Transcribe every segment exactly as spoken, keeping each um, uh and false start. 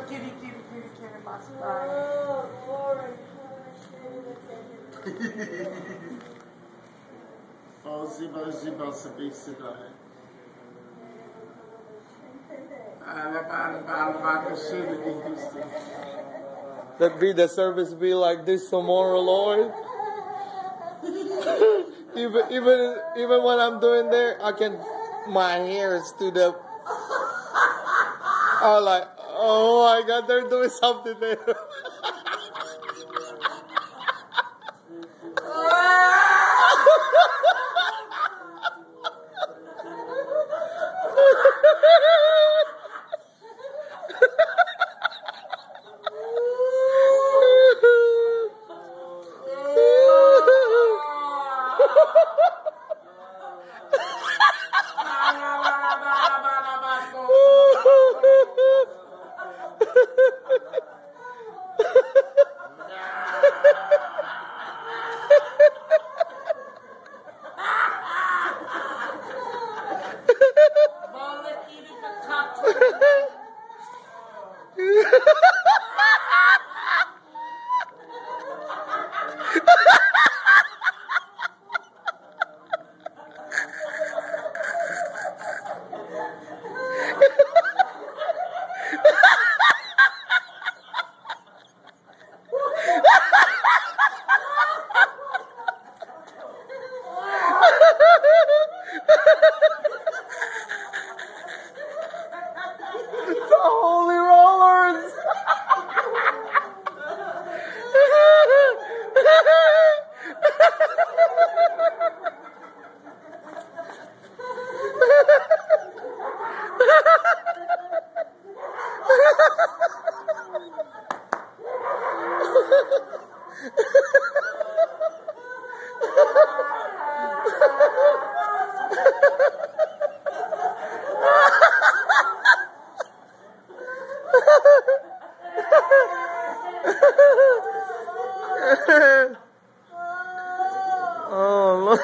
kitty, kitty, kitty, kitty, my spine. Oh, glory. Oh, ziba, ziba, ziba, ziba. That be the service be like this tomorrow, Lord. even even even when I'm doing there, I can my hair stood up. I was like, oh my God, they're doing something there. The holy rollers. Oh, Lord.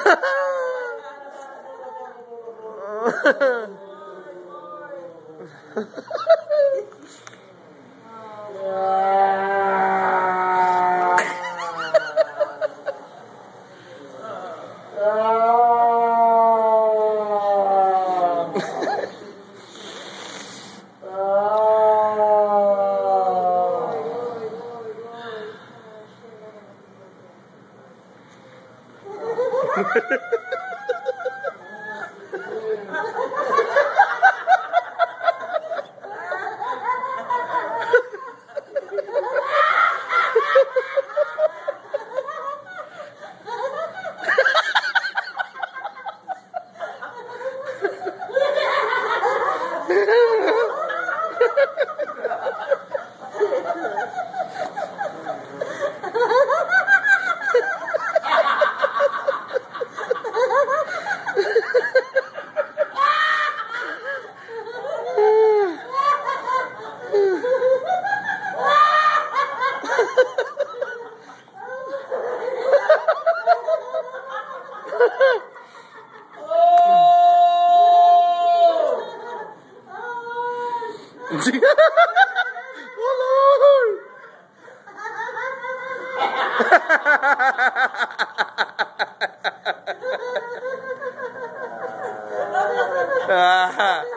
Ah,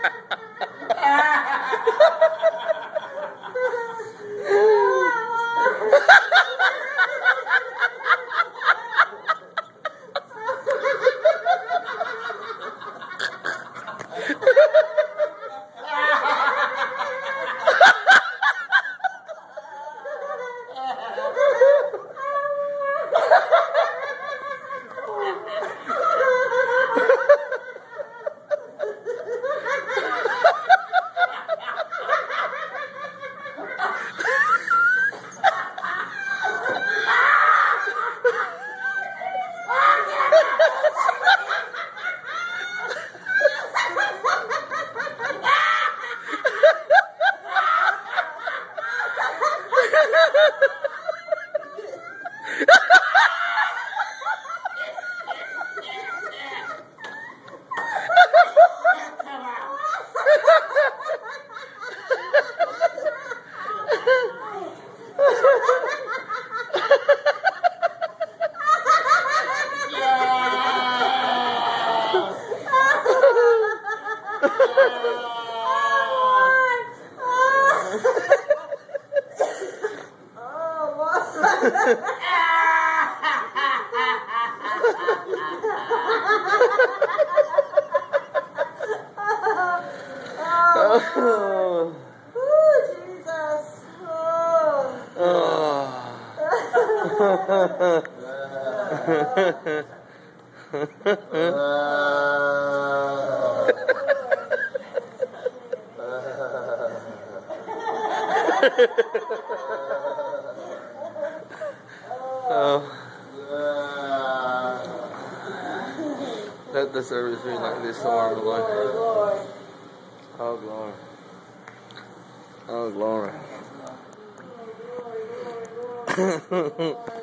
ah. Oh. Let the service be like this tomorrow, Lord. Oh, glory. Oh, glory.